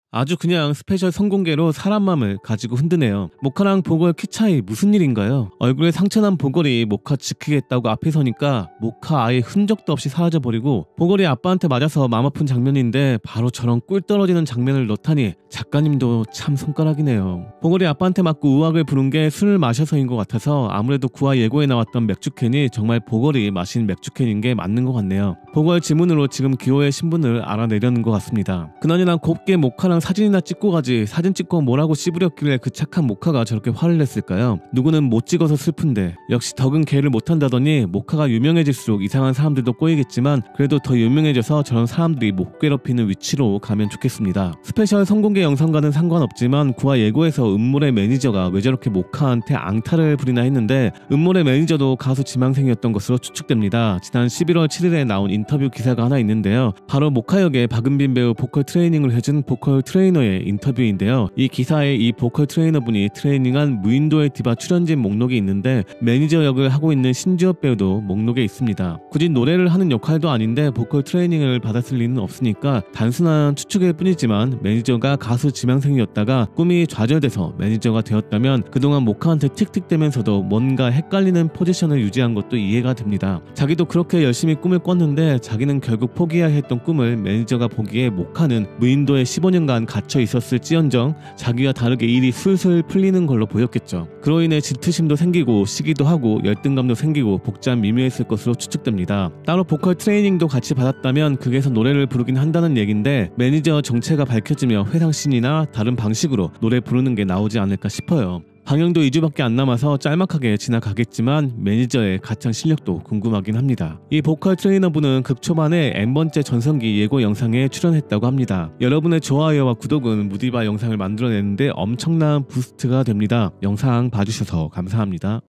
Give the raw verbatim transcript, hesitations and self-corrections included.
아주 그냥 스페셜 선공개로 사람 맘을 가지고 흔드네요. 모카랑 보걸 키 차이 무슨 일인가요? 얼굴에 상처난 보걸이 모카 지키겠다고 앞에 서니까 모카 아예 흔적도 없이 사라져버리고, 보걸이 아빠한테 맞아서 맘 아픈 장면인데 바로 저런 꿀 떨어지는 장면을 넣다니 작가님도 참 손가락이네요. 보걸이 아빠한테 맞고 우악을 부른 게 술을 마셔서인 것 같아서 아무래도 구화 예고에 나왔던 맥주캔이 정말 보걸이 마신 맥주캔인 게 맞는 것 같네요. 보걸 지문으로 지금 기호의 신분을 알아내려는 것 같습니다. 그나저나 곱게 모카랑 사진이나 찍고 가지, 사진 찍고 뭐라고 씨부렸길래 그 착한 모카가 저렇게 화를 냈을까요? 누구는 못 찍어서 슬픈데 역시 덕은 개를 못한다더니 모카가 유명해질수록 이상한 사람들도 꼬이겠지만 그래도 더 유명해져서 저런 사람들이 못 괴롭히는 위치로 가면 좋겠습니다. 스페셜 선공개 영상과는 상관없지만 구화 예고에서 음몰의 매니저가 왜 저렇게 모카한테 앙탈을 부리나 했는데, 음몰의 매니저도 가수 지망생이었던 것으로 추측됩니다. 지난 십일월 칠일에 나온 인터뷰 기사가 하나 있는데요. 바로 모카 역의 박은빈 배우 보컬 트레이닝을 해준 보컬 트레이너의 인터뷰인데요. 이 기사에 이 보컬 트레이너분이 트레이닝한 무인도의 디바 출연진 목록이 있는데 매니저 역을 하고 있는 신지엽 배우도 목록에 있습니다. 굳이 노래를 하는 역할도 아닌데 보컬 트레이닝을 받았을 리는 없으니까 단순한 추측일 뿐이지만, 매니저가 가수 지망생이었다가 꿈이 좌절돼서 매니저가 되었다면 그동안 모카한테 틱틱대면서도 뭔가 헷갈리는 포지션을 유지한 것도 이해가 됩니다. 자기도 그렇게 열심히 꿈을 꿨는데 자기는 결국 포기해야 했던 꿈을 매니저가 보기에 모카는 무인도에 십오 년간 갇혀 있었을지언정 자기와 다르게 일이 술술 풀리는 걸로 보였겠죠. 그로 인해 질투심도 생기고 시기도 하고 열등감도 생기고 복잡 미묘했을 것으로 추측됩니다. 따로 보컬 트레이닝도 같이 받았다면 극에서 노래를 부르긴 한다는 얘긴데, 매니저 정체가 밝혀지며 회상씬이나 다른 방식으로 노래 부르는 게 나오지 않을까 싶어요. 방영도 이 주밖에 안 남아서 짤막하게 지나가겠지만 매니저의 가창 실력도 궁금하긴 합니다. 이 보컬 트레이너분은 극 초반에 N번째 전성기 예고 영상에 출연했다고 합니다. 여러분의 좋아요와 구독은 무디바 영상을 만들어내는데 엄청난 부스트가 됩니다. 영상 봐주셔서 감사합니다.